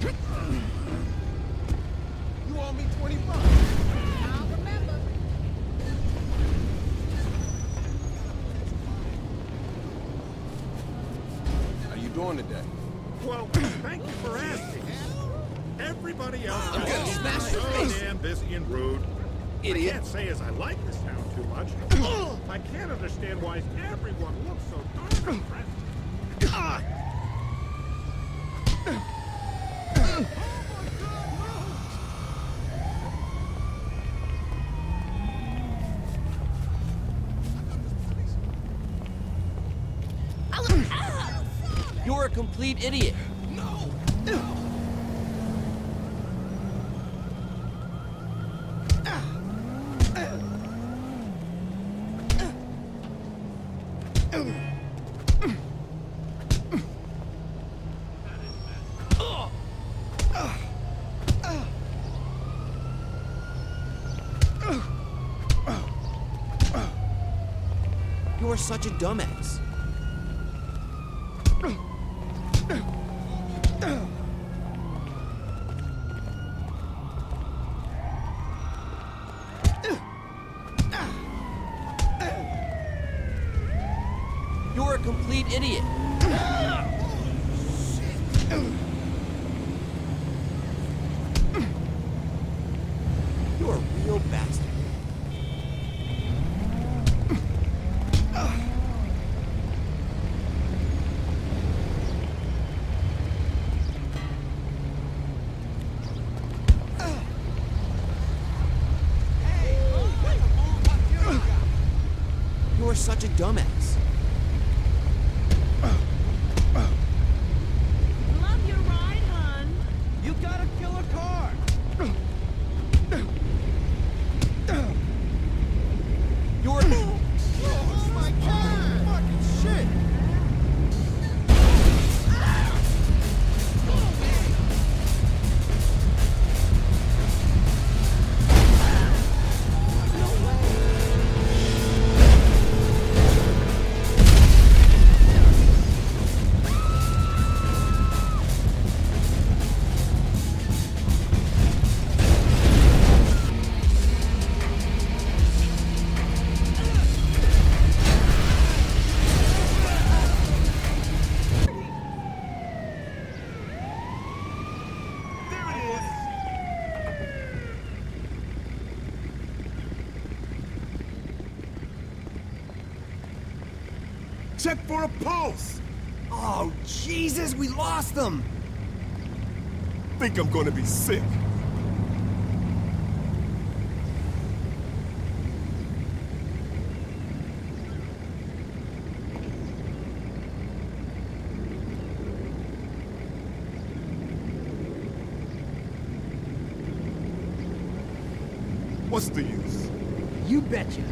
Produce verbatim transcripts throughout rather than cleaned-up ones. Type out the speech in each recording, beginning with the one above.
You owe me twenty bucks. I'll remember. How you doing today? Well, thank you for asking. Everybody else I'm gonna smash your so face. damn busy and rude. Idiot. I can't say as I like this town too much. I can't understand why everyone looks so darn friendly. You're a complete idiot. No. You're such a dumbass. You're a complete idiot. You're a real bastard. You're such a dumbass. Love your ride, hon. You got a killer car. You're Oh my God! Fucking shit! Check for a pulse. Oh, Jesus, we lost them! Think I'm gonna be sick. What's the use? You betcha.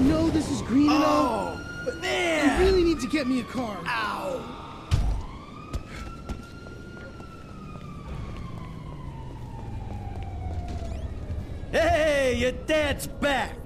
know this is green and all, Oh, but man! you really need to get me a car. Ow! Hey, your dad's back!